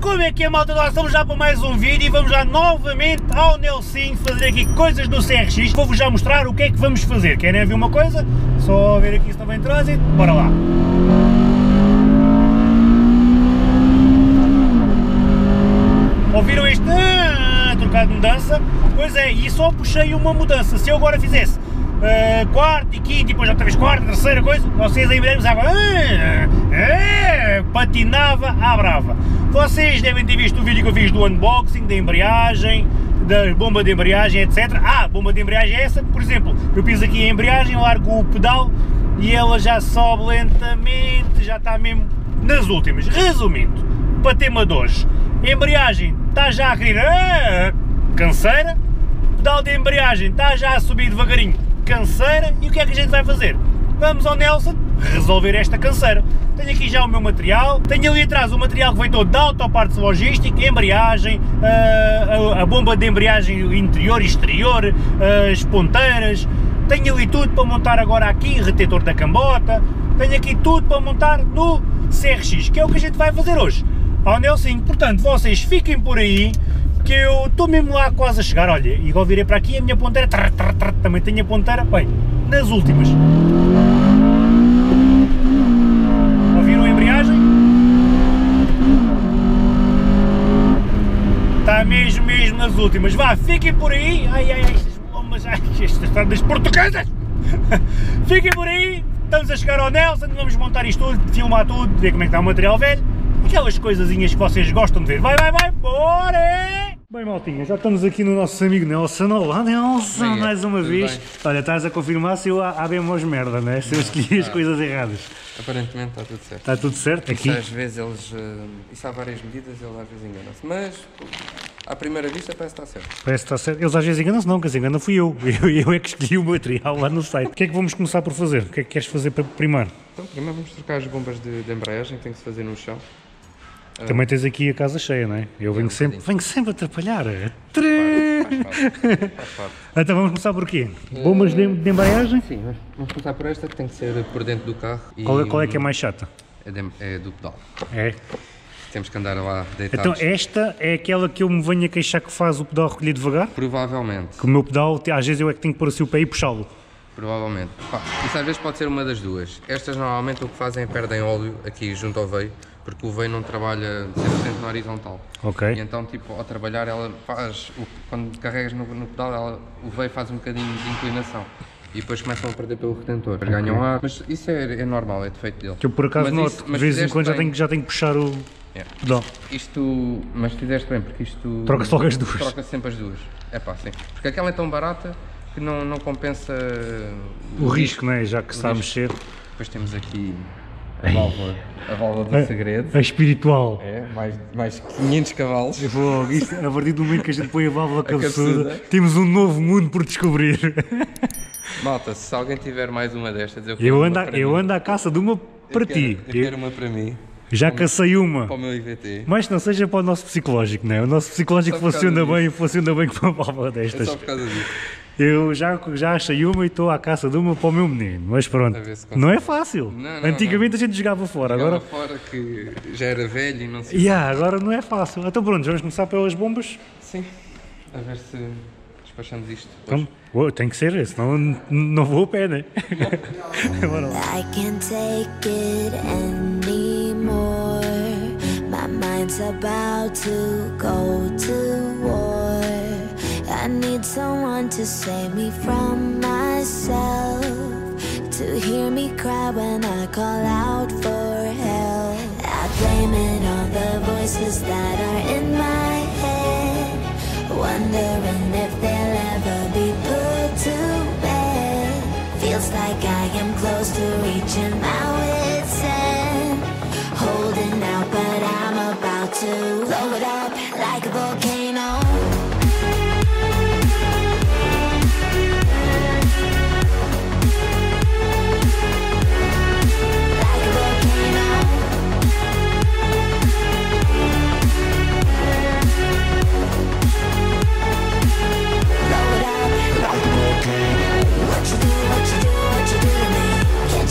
Como é que é, malta? Nós estamos já para mais um vídeo e vamos já novamente ao Nelsinho fazer aqui coisas do CRX. Vou-vos já mostrar o que é que vamos fazer. Querem ver uma coisa? Só ver aqui se não vem trânsito. Bora lá. Ouviram este trocado de mudança? Pois é, e só puxei uma mudança. Se eu agora fizesse quarto e quinto e depois outra vez quarta, terceira coisa, vocês aí veremos agora patinava à brava. Vocês devem ter visto o vídeo que eu fiz do unboxing, da embreagem, da bomba de embreagem, etc. Ah, bomba de embreagem é essa, por exemplo, eu piso aqui a embreagem, largo o pedal e ela já sobe lentamente, já está mesmo nas últimas. Resumindo, para tema de hoje, a embreagem está já a querer canseira, pedal de embreagem está já a subir devagarinho, canseira, e o que é que a gente vai fazer? Vamos ao Nelson resolver esta canseira. Tenho aqui já o meu material, tenho ali atrás o material que vem todo da Autopartes Logística, embreagem, a bomba de embreagem interior e exterior, as ponteiras, tenho ali tudo para montar agora aqui, retentor da cambota, tenho aqui tudo para montar no CRX, que é o que a gente vai fazer hoje ao Nelson. Portanto, vocês fiquem por aí, que eu estou mesmo lá quase a chegar. Olha, e igual virei para aqui, a minha ponteira, também tenho a ponteira, bem, nas últimas. Ouviram a embreagem? Está mesmo nas últimas. Vá, fiquem por aí. Ai, estas bombas, estas estradas portuguesas. Fiquem por aí, estamos a chegar ao Nelson, vamos montar isto tudo, filmar tudo, ver como é que está o material velho. Aquelas coisazinhas que vocês gostam de ver. Vai, bora! Bem, maltinha, já estamos aqui no nosso amigo Nelson. Olá, Nelson, bem, mais uma vez. Bem. Olha, estás a confirmar se eu abemos merda, né? Se eu escolhi as coisas erradas. Aparentemente está tudo certo. Está tudo certo aqui? Às vezes eles... isso há várias medidas, eles às vezes enganam-se. Mas, à primeira vista, parece que está certo. Parece que está certo. Eles às vezes enganam-se, não, que se engana fui eu. Eu é que escolhi o material lá no site. O que é que vamos começar por fazer? O que é que queres fazer primeiro? Então, primeiro vamos trocar as bombas de embreagem, tem que se fazer no chão. Também tens aqui a casa cheia, não é? Eu venho sempre a atrapalhar. Faz parte. Então vamos começar por quê? Bombas de embreagem? Sim, vamos começar por esta, que tem que ser por dentro do carro. E qual é que é mais chata? É do pedal. É? Temos que andar lá deitados. Então esta é aquela que eu me venho a queixar que faz o pedal recolher devagar? Provavelmente. Que o meu pedal, às vezes eu é que tenho que pôr assim o pé e puxá-lo. Provavelmente. Isso às vezes pode ser uma das duas. Estas normalmente o que fazem é perdem óleo aqui junto ao veio, porque o veio não trabalha 100% na horizontal. Ok. E então, tipo, ao trabalhar ela faz, quando carregas no pedal, o veio faz um bocadinho de inclinação. E depois começam a perder pelo retentor. Okay. Ganham ar, mas isso é normal, é defeito dele. Que eu por acaso noto, de vez em quando já tenho que puxar o pedal. Mas fizeste bem, porque isto... Troca-se logo as duas. Troca-se sempre as duas. É pá, sim. Porque aquela é tão barata que não compensa... O risco, não é? Já que se está a mexer. Depois temos aqui a válvula do segredo. A espiritual. É, mais 500 cavalos. Isto, a partir do momento que a gente põe a válvula cabeçuda, temos um novo mundo por descobrir. Malta, se alguém tiver mais uma destas, eu ando à caça de uma para ti. Eu quero uma para mim. Já cacei uma. Para o meu IVT. Mas não seja para o nosso psicológico, não é? O nosso psicológico funciona bem com uma válvula destas. É só por causa disso. Eu já achei uma e estou à caça de uma para o meu menino, mas pronto, não é fácil. Não, Antigamente a gente jogava fora. Jogava fora que já era velho e não sei. Agora não é fácil. Então pronto, vamos começar pelas bombas? Sim, a ver se despachamos isto. Então, tem que ser, senão não vou a pé, né? Bora lá. I can't take it anymore. My mind's about to go to war. I need someone to save me from myself, to hear me cry when I call out for help. I blame it on the voices that are in my head, wondering if they'll ever be put to bed. Feels like I am close to reaching my wit's end, holding out but I'm about to blow it up like a volcano.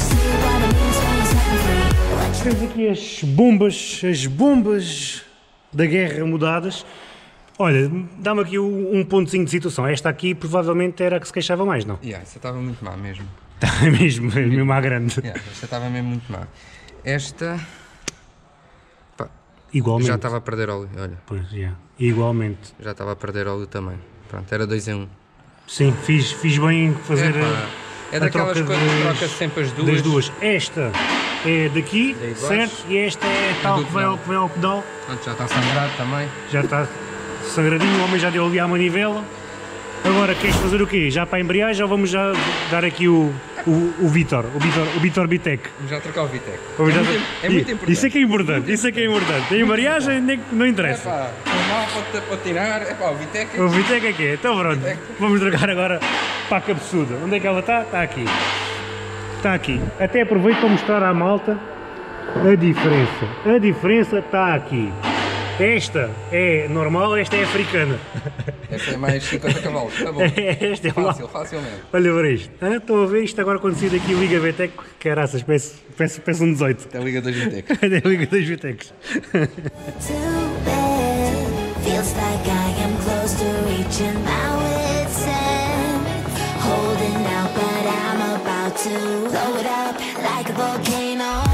Temos aqui as bombas da guerra mudadas. Olha, dá-me aqui um pontozinho de situação. Esta aqui provavelmente era a que se queixava mais, não? Essa estava muito má mesmo. Está mesmo à grande. Esta estava mesmo muito má. Esta... Pá, Igualmente. já estava a perder óleo, olha. Pois, yeah. Igualmente. Já estava a perder óleo também. Pronto, era 2 em 1. Sim, fiz bem em fazer é daquelas troca coisas que troca sempre as duas. das duas. Esta é daqui, Daí de certo? baixo. E esta é tal do que vai ao pedal. Pronto, já está sangrado também. Já está sangradinho, o homem já deu ali à manivela. Agora queres fazer o quê? Já para a embreagem ou vamos já dar aqui o Vitor Bitec? Vamos já trocar o Vitec. É muito importante. Isso é que é importante, isso é que é importante. A embreagem não interessa. O mal pode patinar, o Vitec. O Vitec é que é? Então pronto, vamos trocar agora para a cabeçuda. Onde é que ela está? Está aqui. Está aqui. Até aproveito para mostrar à malta a diferença. A diferença está aqui. Esta é normal, esta é africana. Esta é mais 50 cavalos, está bom. Esta é Facilmente. Olha para isto. Estou a ver isto agora quando sair daqui Liga VTEC. Caraças, peço um 18. Até a Liga 2 Vitecs. Até a Liga 2 VTECs. Feels like I am close to reaching my wit's end. Holding out, but I'm about to blow it up like a volcano.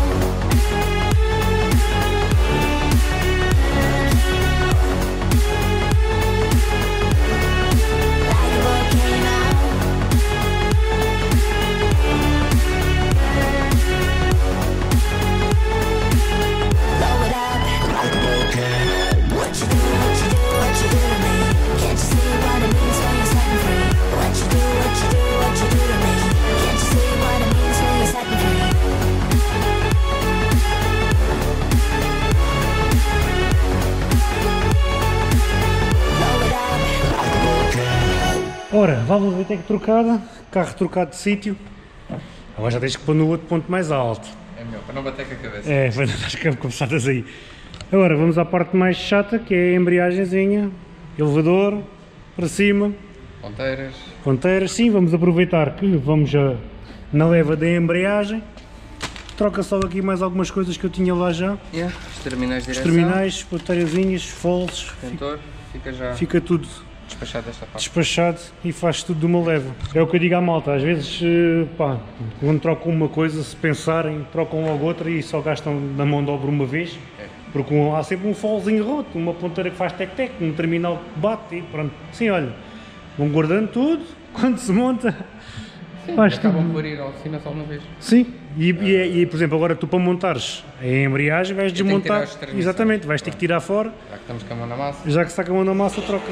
Ora, válvula VTEC trocada, carro trocado de sítio. Agora já tens que pôr no outro ponto mais alto. É melhor, para não bater com a cabeça. É, para não estás começadas aí. Agora vamos à parte mais chata, que é a embreagenzinha, elevador, para cima. Ponteiras, sim, vamos aproveitar que vamos na leva da embreagem. Troca só aqui mais algumas coisas que eu tinha lá já. Os terminais de Os direção. terminais, ponteirazinhas, foles. Retentor, Fica tudo despachado desta parte. despachado e faz tudo de uma leva. É o que eu digo à malta, às vezes, pá, quando trocam uma coisa, se pensarem, trocam logo outra e só gastam na mão de obra uma vez, porque há sempre um folzinho roto, uma ponteira que faz tec-tec, um terminal que bate e pronto. Sim, olha, vão guardando tudo, quando se monta, faz tudo. Acabam por ir à oficina só uma vez. Sim, e por exemplo, agora tu para montares a embreagem vais desmontar, exatamente, vais ter que tirar fora. Já que estamos com a mão na massa. Já que está com a mão na massa, troca.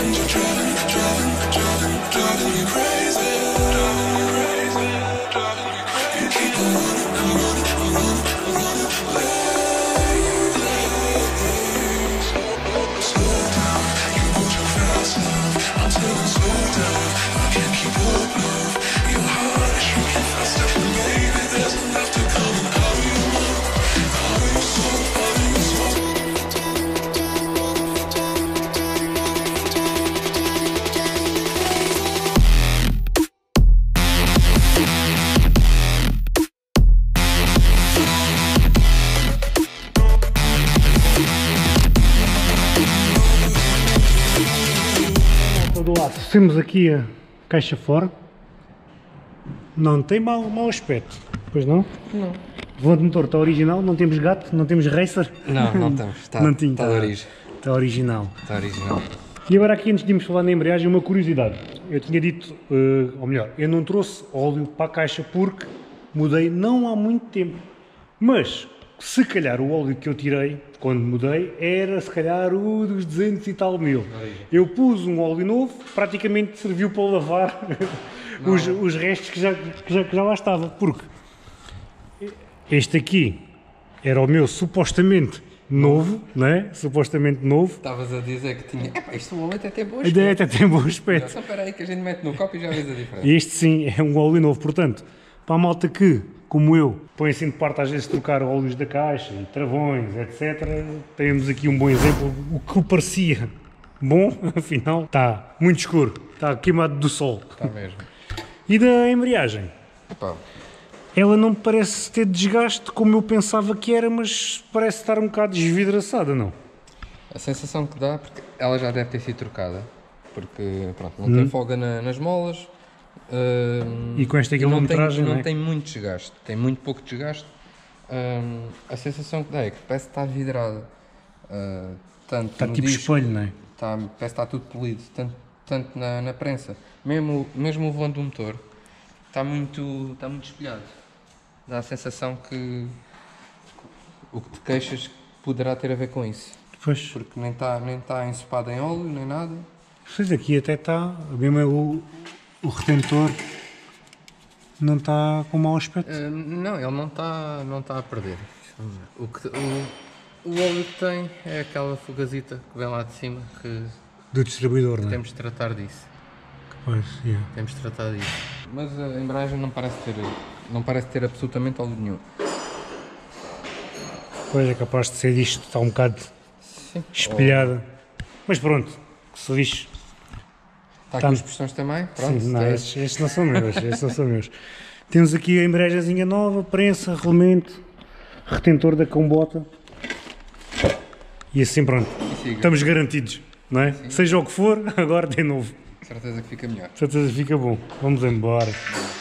Temos aqui a caixa fora, não tem mau aspecto, pois não? Não. O volante motor está original, não temos gato, não temos racer? Não temos, está de origem. Está original. Está original. E agora aqui, antes de irmos falar na embreagem, uma curiosidade. Eu tinha dito, ou melhor, eu não trouxe óleo para a caixa porque mudei não há muito tempo, mas se calhar o óleo que eu tirei quando mudei era se calhar o dos 200 e tal mil. Eu pus um óleo novo, praticamente serviu para lavar os restos que já lá estava, porque este aqui era o meu supostamente novo, não é? Supostamente novo. Estavas a dizer que tinha... isto o óleo até tem bom aspecto. Até tem bom aspecto. Só espera aí que a gente mete no copo e já vês a diferença. Este sim é um óleo novo, portanto, para a malta que, como eu, põe assim de parte às vezes trocar óleos da caixa, e travões, etc. Temos aqui um bom exemplo, o que parecia bom, afinal está muito escuro, está queimado do sol. Está mesmo. E da embreagem? Epá. Ela não parece ter desgaste como eu pensava que era, mas parece estar um bocado desvidraçada, não? A sensação que dá, porque ela já deve ter sido trocada, porque pronto, não tem folga nas molas. E com esta quilometragem não tem muito desgaste, tem muito pouco desgaste. A sensação que dá é que parece que está vidrada. Tanto está no tipo disco, espelho, não é? parece que está tudo polido, tanto na prensa. Mesmo o volante do motor está muito espelhado. Dá a sensação que o que te queixas poderá ter a ver com isso. Pois. Porque nem está ensopado em óleo, nem nada. Pois aqui até está, mesmo o retentor não está com mau aspecto. Não, ele não está a perder. O óleo que tem é aquela fugazita que vem lá de cima que Do distribuidor, não é? temos de tratar disso. Pois, yeah. Temos de tratar disso. Mas a embreagem não parece ter absolutamente óleo nenhum. Pois é capaz de ser isto, está um bocado Sim. espelhada. Mas pronto, que se lixe. Está aqui os pistões também? Pronto. Sim, não, estes não são meus, estes não são meus. Temos aqui a embreagemzinha nova, prensa, rolamento, retentor da combota. E assim pronto, estamos garantidos, não é? Sim. Seja o que for, agora de novo. Certeza que fica melhor. Certeza que fica bom. Vamos embora.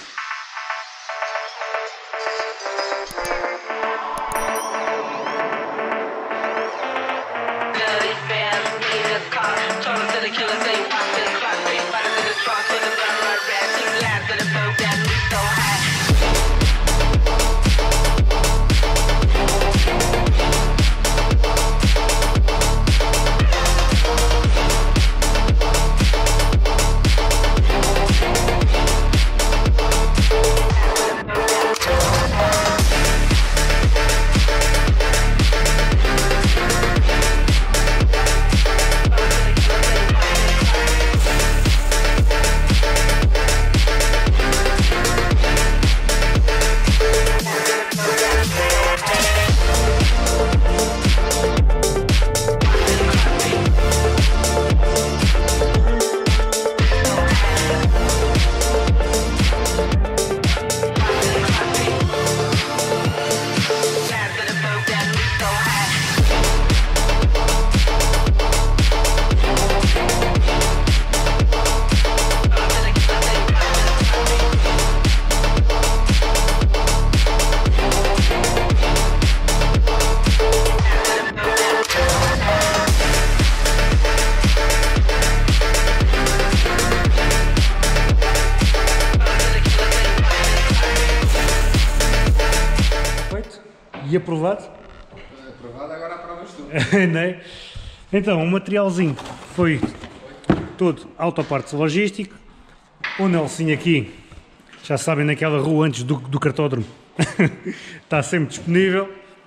E aprovado? Aprovado, agora aprovas tu. Não é? Então, o materialzinho foi todo autopartes logístico. O Nelson aqui, já sabem, naquela rua antes do cartódromo, está sempre disponível.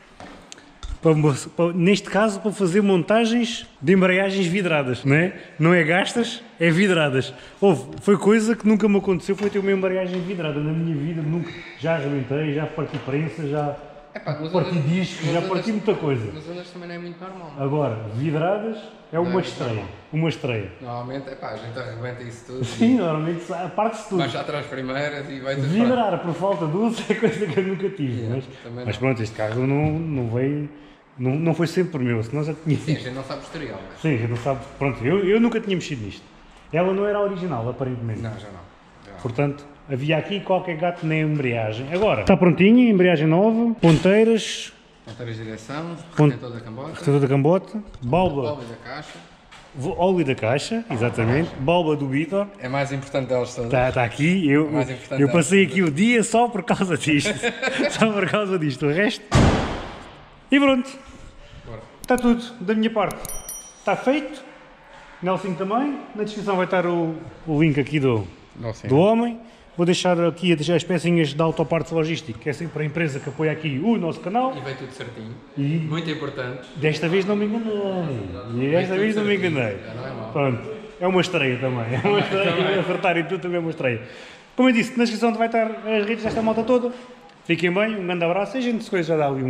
Neste caso, para fazer montagens de embreagens vidradas, não é? Não é gastas, é vidradas. Foi coisa que nunca me aconteceu, foi ter uma embreagem vidrada na minha vida, nunca. Já arrebentei, já parti prensa, já parti discos, já parti muita coisa. Mas ondas também não é muito normal. Agora, vidradas é uma estreia, uma estreia. Normalmente, a gente arrebenta isso tudo. Sim, normalmente parte-se tudo. Mas já atrás primeiras e vai tudo. Vidrar por falta de uso é coisa que eu nunca tive, mas pronto, este carro não veio... Não foi sempre meu, senão já tinha... Sim, a gente não sabe o historial, mas... Sim, a gente não sabe... Pronto, eu nunca tinha mexido nisto. Ela não era original, aparentemente. Não, já não. Portanto, havia aqui qualquer gato na embreagem. Agora, está prontinha, embreagem nova, ponteiras... Ponteiras de direção, retentor da cambota. Retentor da cambota, válvula... Óleo da caixa. Óleo da caixa, exatamente. Válvula do Vitor. É mais importante delas todas. Está aqui. Eu passei aqui o dia só por causa disto. Só por causa disto. O resto... E pronto, está tudo da minha parte, está feito, Nelson também, na descrição vai estar o link aqui do homem, vou deixar aqui as pecinhas da Autopartes Logística, que é sempre a empresa que apoia aqui o nosso canal. E vai tudo certinho, e muito importante. Desta vez não me enganei, Pronto, é uma estreia também, é uma estreia, acertar e tudo também é uma estreia. Como eu disse, na descrição vai estar as redes desta malta toda, fiquem bem, um grande abraço e a gente depois já dá ali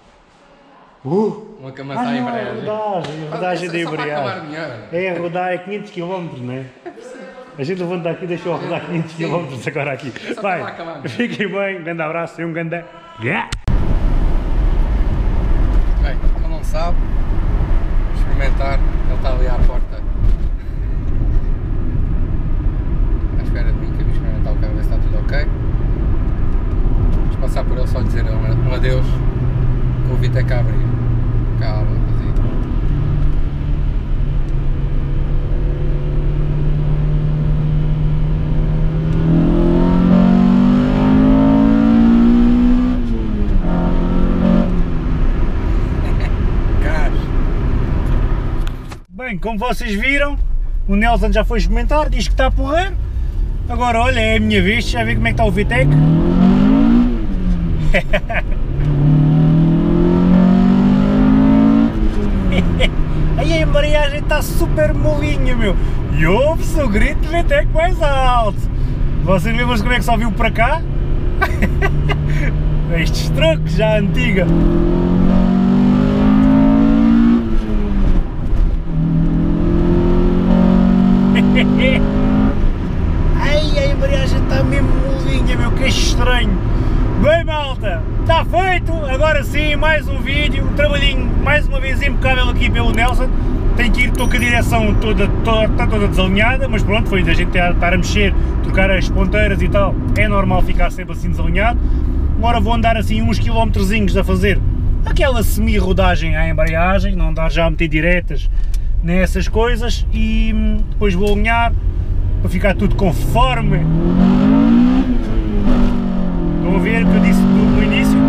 uma camaçada em embreagem. A rodagem da embreagem. É a rodar a 500 km, não é? A gente levanta aqui e deixou a rodar 500 km agora aqui. Vai, fiquem bem, um grande abraço e um grande... Bem, quem não sabe, experimentar, ele está ali à porta à espera de mim, que eu vim experimentar o carro, ver se está tudo ok. Vamos passar por ele só dizer um adeus, que o VTEC a abrir. Calma, rapaziada. Bem, como vocês viram, o Nelson já foi experimentar, diz que está a porrer. Agora olha, é a minha vez, já ver como é que está o VTEC. Aí a embreagem está super molinha, meu. E ouve-se o grito de VTEC mais alto. Vocês lembram-se como é que só viu para cá? Estes trocos já antiga. Ai, a embreagem está mesmo molinha, meu, que estranho. Bem, malta, está feito, agora sim, mais um vídeo, um trabalhinho mais uma vez impecável aqui pelo Nelson. Tenho que ir, estou com a direção está toda desalinhada, mas pronto, foi da gente estar a mexer, trocar as ponteiras e tal, é normal ficar sempre assim desalinhado. Agora vou andar assim uns quilometrozinhos a fazer aquela semi-rodagem à embreagem, não andar já a meter diretas nessas coisas, e depois vou alinhar para ficar tudo conforme. Estão a ver o que eu disse no início?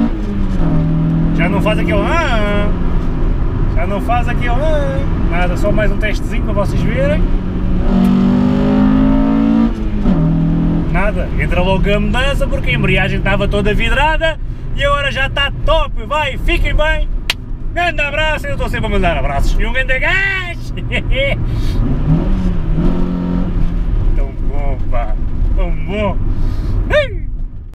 Já não faz aquele já não faz aquele nada, só mais um testezinho para vocês verem. Nada, entra logo a mudança porque a embreagem estava toda vidrada e agora já está top. Vai, fiquem bem. Grande abraço, eu estou sempre a mandar abraços e um grande gás! Tão bom, pá, tão bom!